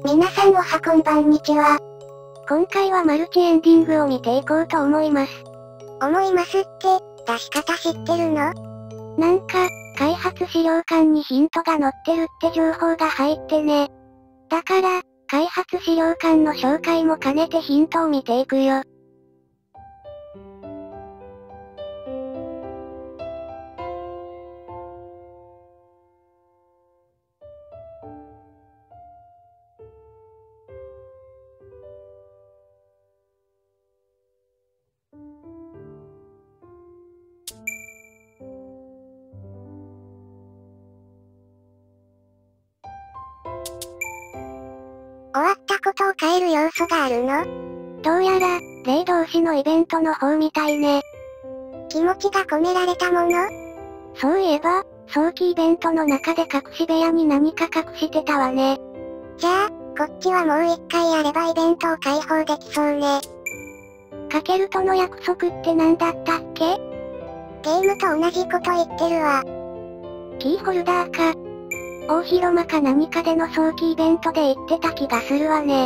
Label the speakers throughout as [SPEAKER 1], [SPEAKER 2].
[SPEAKER 1] 皆さんおはこんばんにちは。今回はマルチエンディングを見ていこうと思います。思いますって、出し方知ってるの？なんか、開発資料館にヒントが載ってるって情報が入ってね。だから、開発資料館の紹介も兼ねてヒントを見ていくよ。終わったことを変える要素があるの？どうやら、霊同士のイベントの方みたいね。気持ちが込められたもの？そういえば、早期イベントの中で隠し部屋に何か隠してたわね。じゃあ、こっちはもう一回やればイベントを開放できそうね。かけるとの約束って何だったっけ？ゲームと同じこと言ってるわ。キーホルダーか。大広間か何かでの早期イベントで言ってた気がするわね。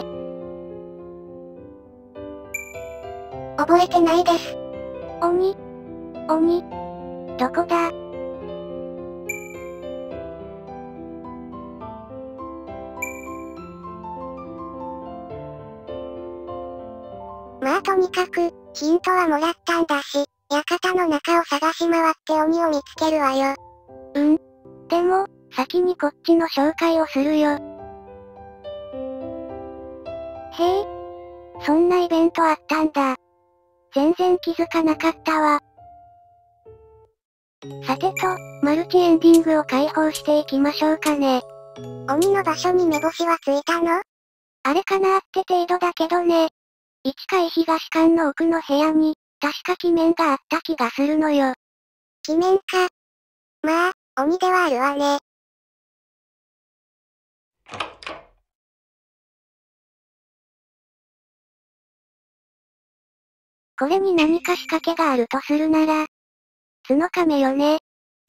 [SPEAKER 1] 覚えてないです。鬼、どこだ？まあとにかく、ヒントはもらったんだし、館の中を探し回って鬼を見つけるわよ。でも、先にこっちの紹介をするよ。へえ、そんなイベントあったんだ。全然気づかなかったわ。さてと、マルチエンディングを開放していきましょうかね。鬼の場所に目星はついたの？あれかなって程度だけどね。市海東館の奥の部屋に、確か鬼面があった気がするのよ。鬼面か。まあ、鬼ではあるわね。これに何か仕掛けがあるとするなら、角亀よね。へえ、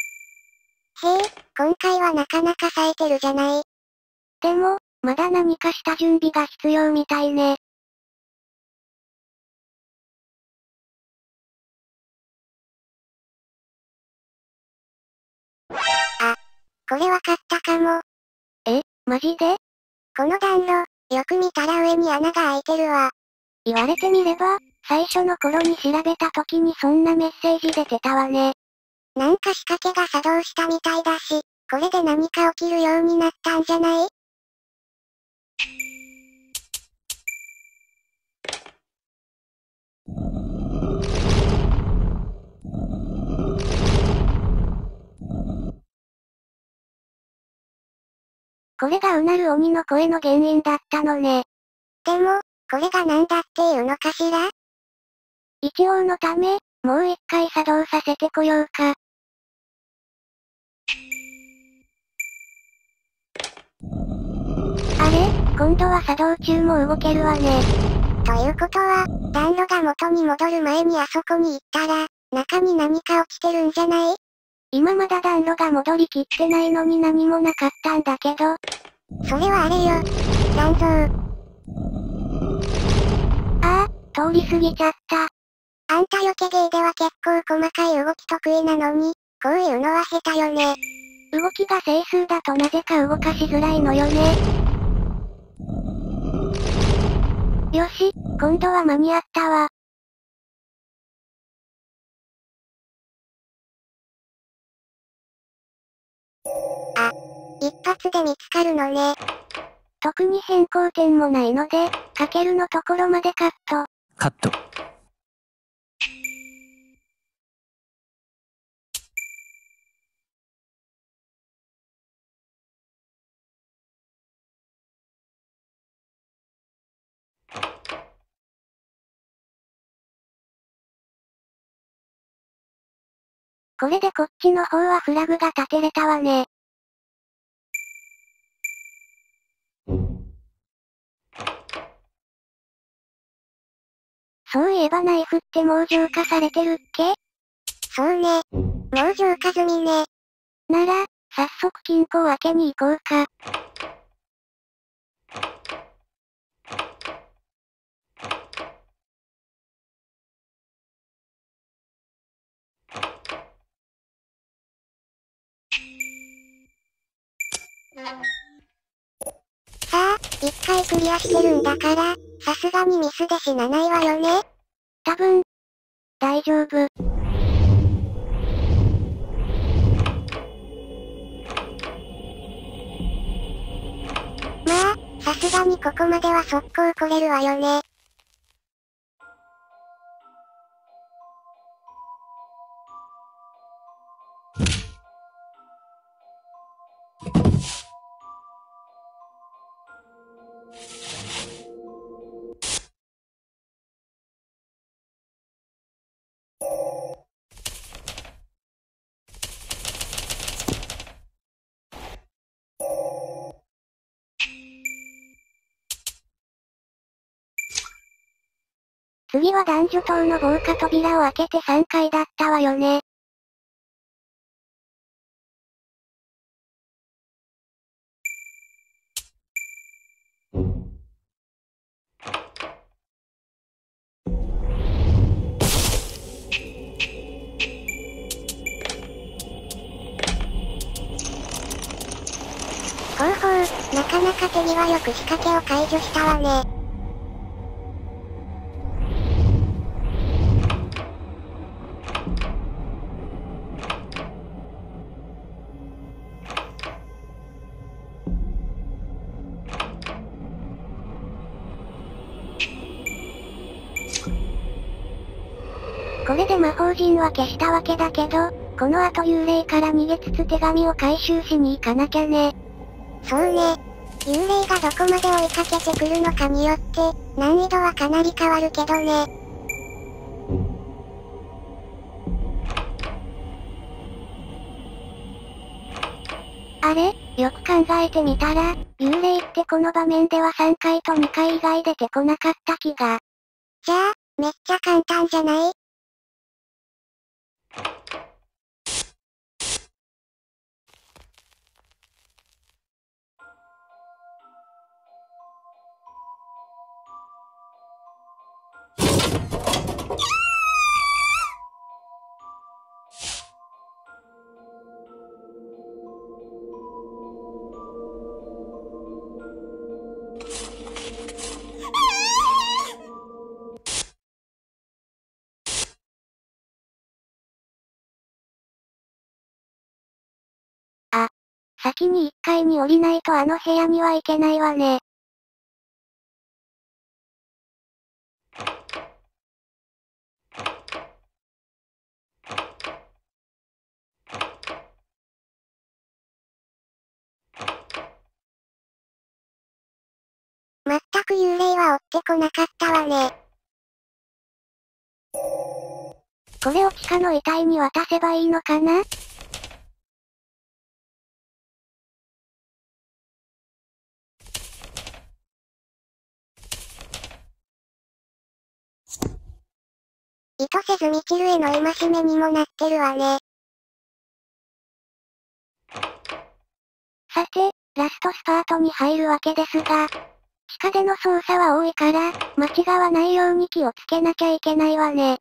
[SPEAKER 1] 今回はなかなか冴えてるじゃない。でも、まだ何かした準備が必要みたいね。あ、これわかったかも。え、マジで？この暖炉、よく見たら上に穴が開いてるわ。言われてみれば、最初の頃に調べた時にそんなメッセージ出てたわね。なんか仕掛けが作動したみたいだし、これで何か起きるようになったんじゃない？これがうなる鬼の声の原因だったのね。でも、これが何だっていうのかしら？一応のため、もう一回作動させてこようか。あれ？今度は作動中も動けるわね。ということは、暖炉が元に戻る前にあそこに行ったら、中に何か落ちてるんじゃない？今まだ暖炉が戻りきってないのに何もなかったんだけど。それはあれよ。残像。ああ、通り過ぎちゃった。あんたよけ芸では結構細かい動き得意なのに、こういうのは下手よね。動きが整数だとなぜか動かしづらいのよね。よし、今度は間に合ったわ。あ、一発で見つかるのね。特に変更点もないので、かけるのところまでカット。
[SPEAKER 2] カット。
[SPEAKER 1] これでこっちの方はフラグが立てれたわね。そういえばナイフってもう浄化されてるっけ？そうね。もう浄化済みね。なら、早速金庫を開けに行こうか。 さあ、1回クリアしてるんだから、さすがにミスで死なないわよね。多分、大丈夫。まあ、さすがにここまでは速攻来れるわよね。次は男女棟の防火扉を開けて3階だったわよね。ほうほう、なかなか手際よく仕掛けを解除したわね。これで魔法陣は消したわけだけど、この後幽霊から逃げつつ手紙を回収しに行かなきゃね。そうね。幽霊がどこまで追いかけてくるのかによって、難易度はかなり変わるけどね。あれ、よく考えてみたら、幽霊ってこの場面では3回と2回以外出てこなかった気が。じゃあ、めっちゃ簡単じゃない？あ、先に1階に降りないとあの部屋には行けないわね。まったく幽霊は追ってこなかったわね。これを地下の遺体に渡せばいいのかな？意図せずミチルへの戒めにもなってるわね。さて、ラストスパートに入るわけですが、地下での操作は多いから、間違わないように気をつけなきゃいけないわね。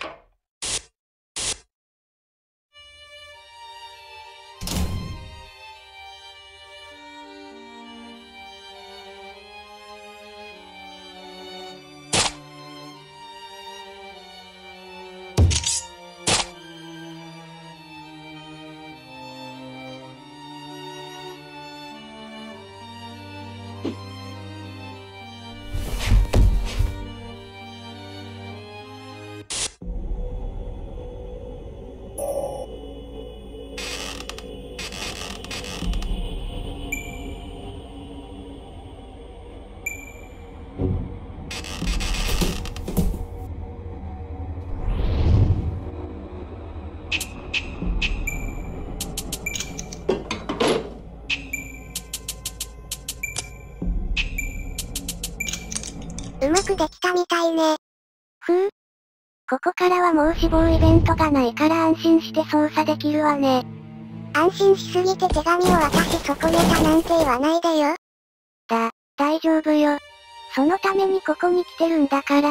[SPEAKER 1] うまくできたみたいね。ふう。ここからはもう死亡イベントがないから安心して操作できるわね。安心しすぎて手紙を渡し損ねたなんて言わないでよ。大丈夫よ。そのためにここに来てるんだから。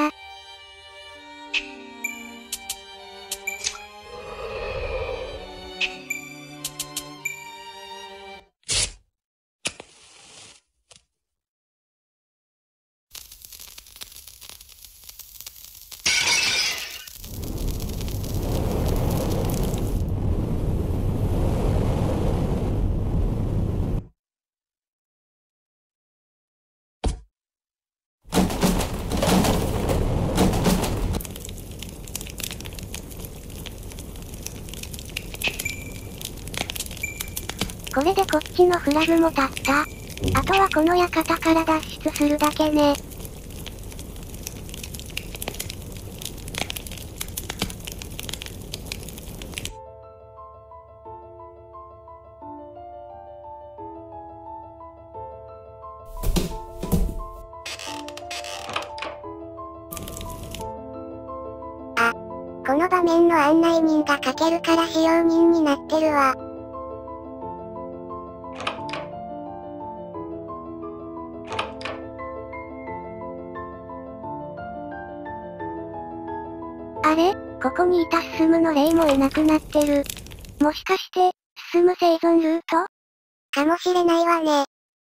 [SPEAKER 1] これでこっちのフラグも立った。あとはこの館から脱出するだけね。あ、この場面の案内人がかけるから使用人になってるわ。あれ？ここにいた進むの霊もいなくなってる。もしかして、進む生存ルート？かもしれないわね。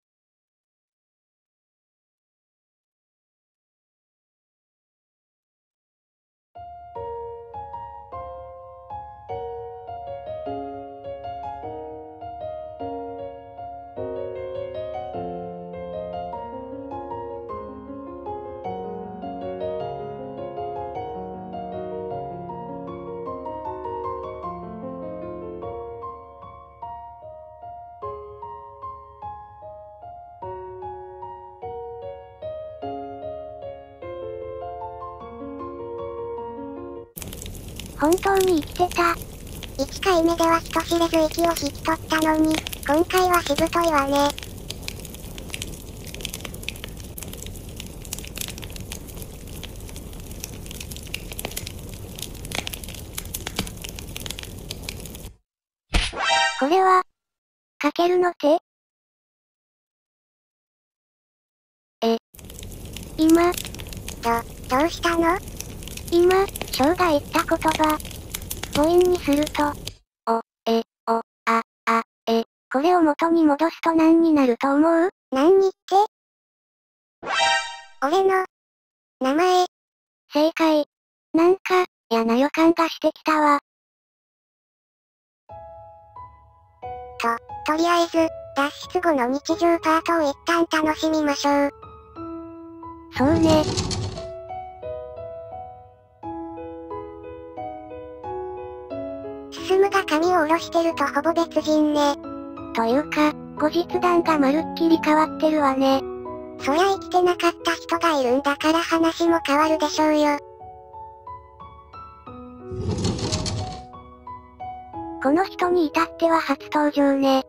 [SPEAKER 1] 本当に生きてた。1回目では人知れず息を引き取ったのに、今回はしぶといわね。これは、かけるの手？今、どうしたの？今、ショーが言った言葉。母音にすると、これを元に戻すと何になると思う？何にって？俺の、名前。正解。なんか、嫌な予感がしてきたわ。とりあえず、脱出後の日常パートを一旦楽しみましょう。そうね。進が髪を下ろしてるとほぼ別人ね。というか、後日談がまるっきり変わってるわね。そりゃ生きてなかった人がいるんだから話も変わるでしょうよ。この人に至っては初登場ね。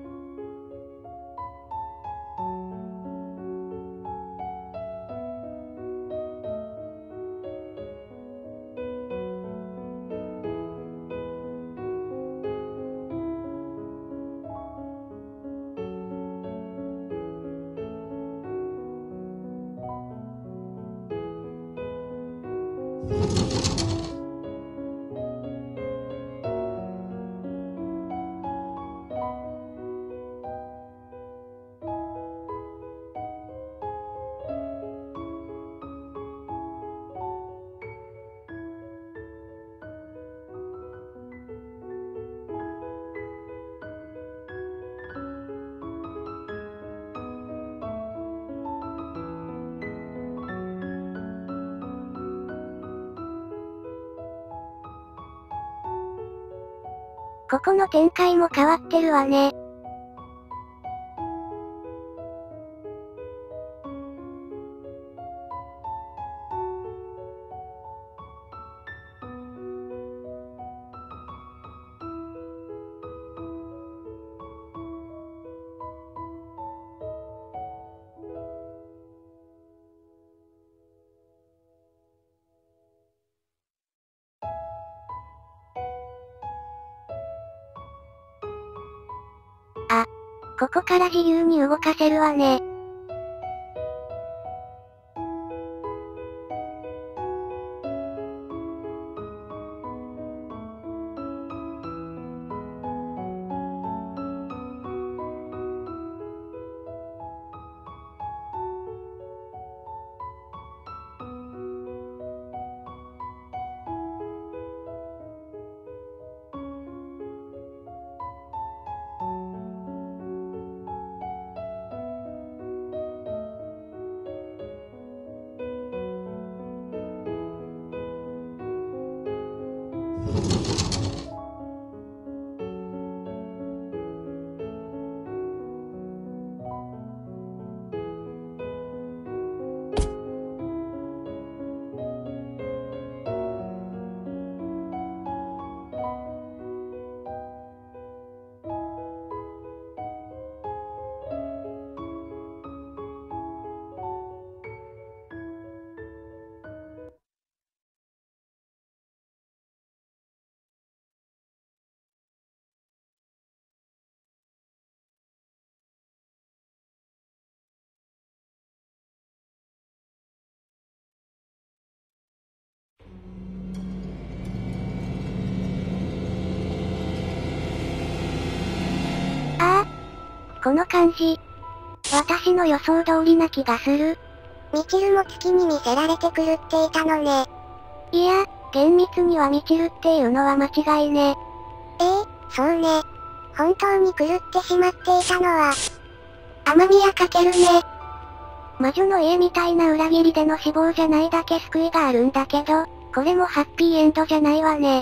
[SPEAKER 1] ここの展開も変わってるわね。あ、ここから自由に動かせるわね。 この感じ。私の予想通りな気がする。ミチルも月に見せられて狂っていたのね。いや、厳密にはミチルっていうのは間違いね。そうね。本当に狂ってしまっていたのは、雨宮かけるね。魔女の家みたいな裏切りでの死亡じゃないだけ救いがあるんだけど、これもハッピーエンドじゃないわね。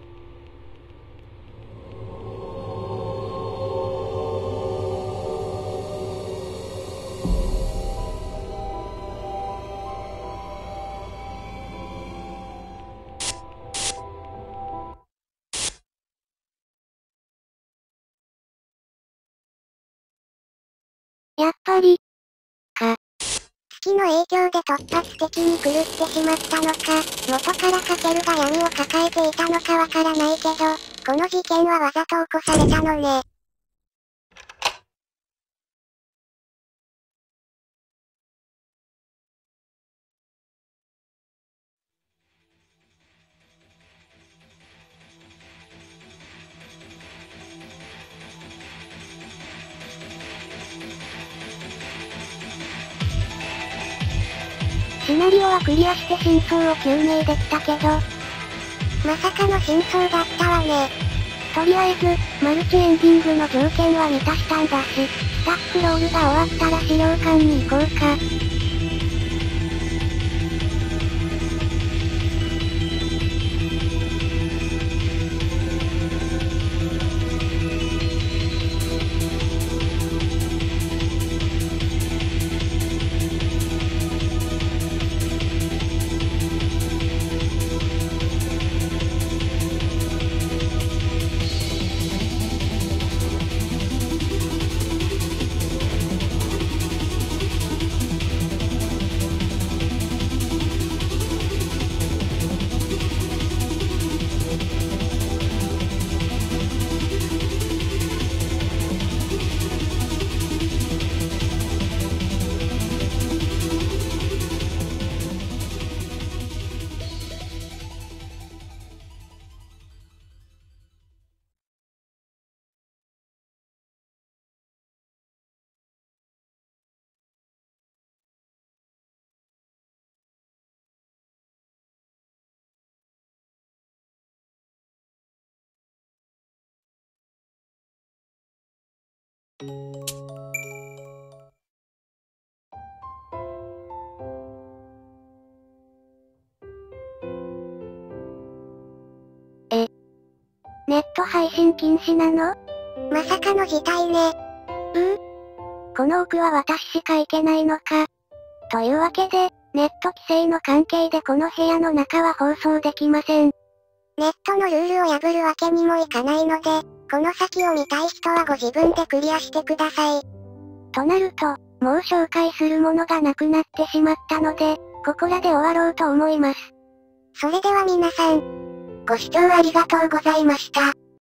[SPEAKER 1] やっぱり、月の影響で突発的に狂ってしまったのか、元からカケルが闇を抱えていたのかわからないけど、この事件はわざと起こされたのね。シナリオはクリアして真相を究明できたけど、まさかの真相だったわね。とりあえず、マルチエンディングの条件は満たしたんだし、スタッフロールが終わったら資料館に行こうか。ネット配信禁止なの？まさかの事態ね。この奥は私しか行けないのか。というわけで、ネット規制の関係でこの部屋の中は放送できません。ネットのルールを破るわけにもいかないので、この先を見たい人はご自分でクリアしてください。となると、もう紹介するものがなくなってしまったので、ここらで終わろうと思います。それでは皆さん、ご視聴ありがとうございました。